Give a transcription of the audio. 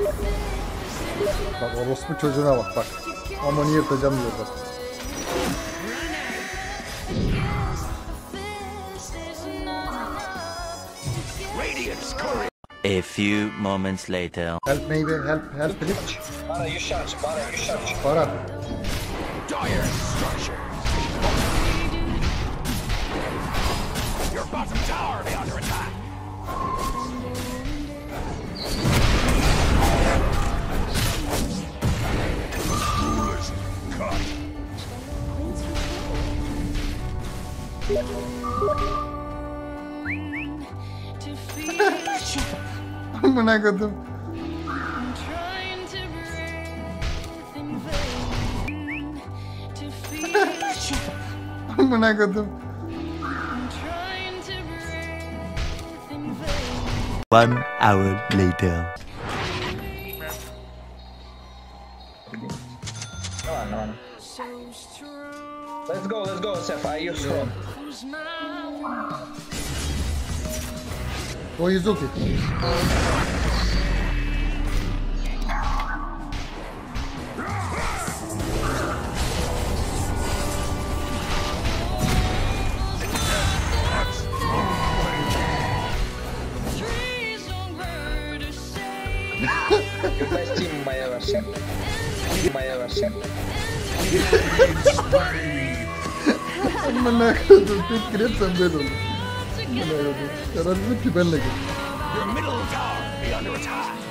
Bak orospu çocuğuna bak bak. Amını yırtacağım diyor bak. A few moments later. Help maybe, help please. Bara, you charge. Baran. Dire structure. Your bottom tower be under attack. Foolish cut. Amına koydum. Amına koydum. 1 hour later. Come on. Let's go, Seth. I use one. O Yuzuki. You best team Maya version. Amına koydum. Tek girersen böyle olur. Amına koydum. Karar dedim ki benle gel. Your middle tower be under attack.